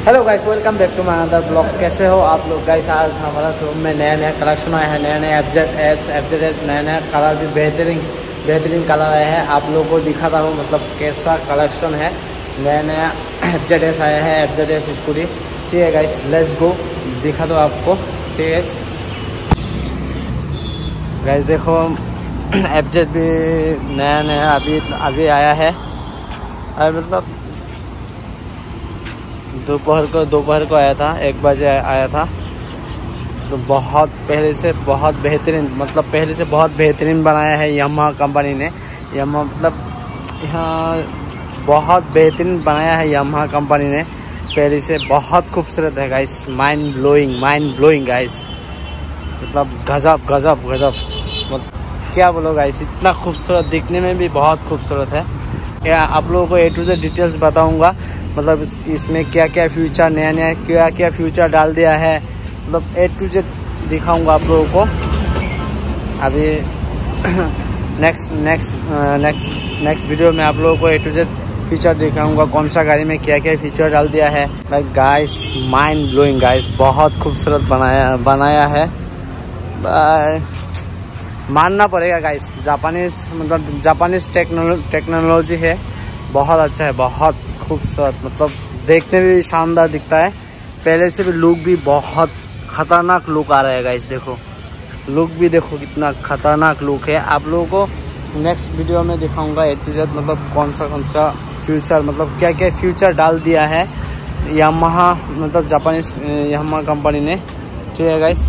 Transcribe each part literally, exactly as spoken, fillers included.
Hello guys, welcome back to my another blog. कैसे हो आप लोग गाइस? आज हमारा शोरूम में नया नया कलेक्शन आया है, नया नया F Z S F Z S नया नया कलर भी बेहतरीन बेहतरीन कलर आया है। आप लोगों को दिखाता हूँ मतलब कैसा कलेक्शन है। नया नया एफ जेड एस आया है, एफ जेड एस स्कूटी। ठीक है गाइस, लेट्स गो, दिखा दो आपको। ठीक है गाइस, देखो एफ जेड भी नया नया अभी अभी आया है। और मतलब दोपहर को दोपहर को आया था, एक बजे आया था। तो बहुत पहले से बहुत बेहतरीन मतलब पहले से बहुत बेहतरीन बनाया है यामाहा कंपनी ने। यामाहा मतलब यहाँ बहुत बेहतरीन बनाया है यामाहा कंपनी ने पहले से। बहुत खूबसूरत है guys, mind blowing mind blowing guys. मतलब गजब गजब गजब, मतलब क्या बोलो गाइस, इतना खूबसूरत, दिखने में भी बहुत खूबसूरत है। क्या आप लोगों को ए टू जेड डिटेल्स बताऊँगा, मतलब इसमें क्या क्या फ्यूचर नया नया क्या क्या फ्यूचर डाल दिया है, मतलब ए टू जेड दिखाऊंगा आप लोगों को। अभी next next next next video में आप लोगों को ए टू जेड फीचर दिखाऊंगा, कौन सा गाड़ी में क्या क्या फीचर डाल दिया है। Like guys, mind blowing guys, बहुत खूबसूरत बनाया बनाया है। बाय, मानना पड़ेगा गाइस, जापानीज मतलब जापानीज टेक्नोलॉजी है, बहुत अच्छा है, बहुत खूबसूरत, मतलब देखने में भी शानदार दिखता है। पहले से भी लुक भी बहुत खतरनाक लुक आ रहा है गाइस। देखो लुक भी देखो कितना खतरनाक लुक है। आप लोगों को नेक्स्ट वीडियो में दिखाऊंगा ए टू जेड, मतलब कौन सा कौन सा फ्यूचर, मतलब क्या क्या फ्यूचर डाल दिया है यामाहा मतलब जापानीज यामाहा कंपनी ने। ठीक है गाइस,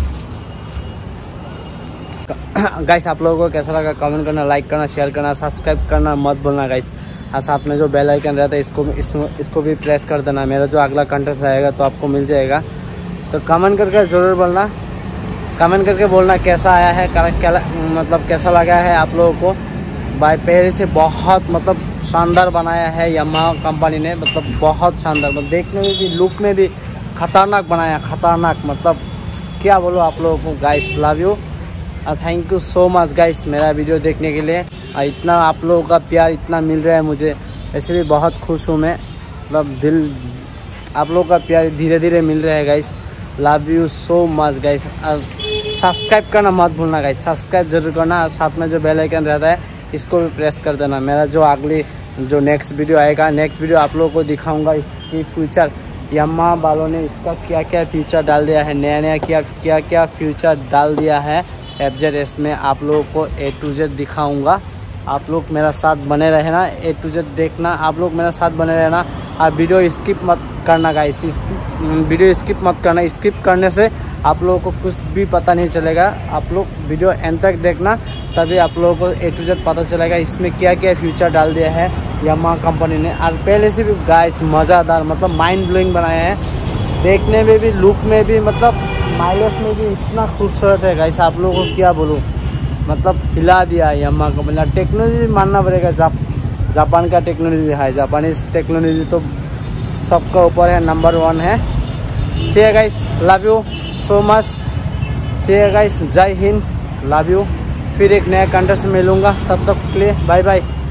गाइस आप लोगों को कैसा लगा कमेंट करना, लाइक करना, शेयर करना, सब्सक्राइब करना मत भूलना गाइस। और साथ में जो बेल आइकन रहता है इसको इसको इसको भी प्रेस कर देना। मेरा जो अगला कंटेंट आएगा तो आपको मिल जाएगा। तो कमेंट करके ज़रूर बोलना, कमेंट करके बोलना कैसा आया है, क्या मतलब कैसा लगा है आप लोगों को। बाय पहले से बहुत मतलब शानदार बनाया है यामाहा कंपनी ने, मतलब बहुत शानदार, मतलब देखने में भी लुक में भी खतरनाक बनाया, खतरनाक, मतलब क्या बोलो आप लोगों को। Guys love you, thank you so much guys मेरा वीडियो देखने के लिए। इतना आप लोगों का प्यार इतना मिल रहा है मुझे, ऐसे भी बहुत खुश हूँ मैं, मतलब दिल आप लोगों का प्यार धीरे धीरे मिल रहा है guys. Love you so much guys. और सब्सक्राइब करना मत भूलना गाइस, सब्सक्राइब जरूर करना। और साथ में जो बेल आइकन रहता है इसको भी प्रेस कर देना। मेरा जो अगली जो नेक्स्ट वीडियो आएगा, नेक्स्ट वीडियो आप लोगों को दिखाऊँगा इसकी फ्यूचर, यामाहा वालों ने इसका क्या क्या फीचर डाल दिया है, नया नया क्या क्या क्या फ्यूचर डाल दिया है एफ जेड एस में। आप लोगों को ए टू जेड दिखाऊंगा। आप लोग मेरा साथ बने रहना, ए टू जेड देखना, आप लोग मेरा साथ बने रहना। और वीडियो स्किप मत करना गाइस, वीडियो स्किप मत करना। स्किप करने से आप लोगों को कुछ भी पता नहीं चलेगा। आप लोग वीडियो एंड तक देखना, तभी आप लोगों को ए टू जेड पता चलेगा इसमें क्या क्या फ्यूचर डाल दिया है यामाहा कंपनी ने। और पहले से भी गाइस मज़ेदार, मतलब माइंड ब्लोइंग बनाया है, देखने में भी लुक में भी, मतलब माइलेज में भी इतना खूबसूरत है गाइस। आप लोगों को क्या बोलूँ, मतलब हिला दिया है यामाहा कंपनी। टेक्नोलॉजी मानना पड़ेगा, जाप, जापान का टेक्नोलॉजी है, जापानीज टेक्नोलॉजी तो सबका ऊपर है, नंबर वन है। ठीक है guys, love you so much. ठीक है गाइस, जय हिंद, लव यू। फिर एक नया कंटेंट से मिलूंगा, तब तक के लिए बाय बाय।